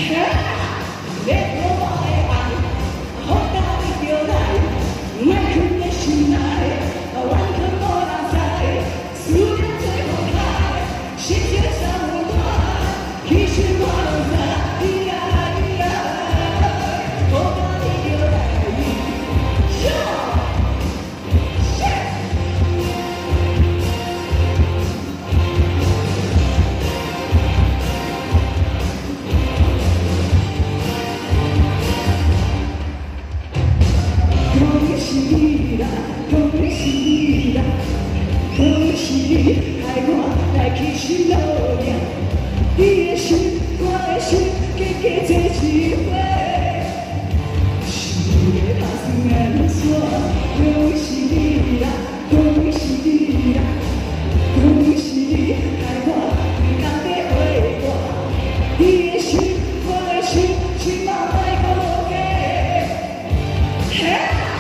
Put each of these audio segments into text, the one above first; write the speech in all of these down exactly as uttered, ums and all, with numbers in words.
要我的爱，好甲你就来，莫藏在心内，完全无人知。思念最风海，心情啥无奈，其实我拢知。咿呀咿呀，好甲你就来。哟，是。恭喜你啦，恭喜你啦，恭喜你害我来去心路命。你的心，我的心，加加做一伙，是个打算的线。恭喜你啦，恭喜你啦，恭喜你害我不敢再回我。你的心，我的心，千万莫搁假。要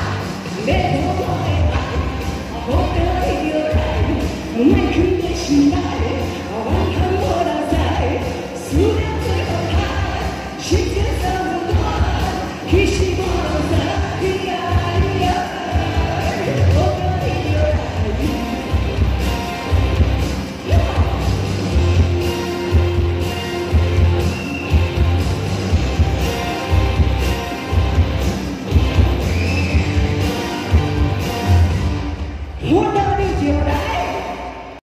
我的爱，好甲你就来，莫藏在心内。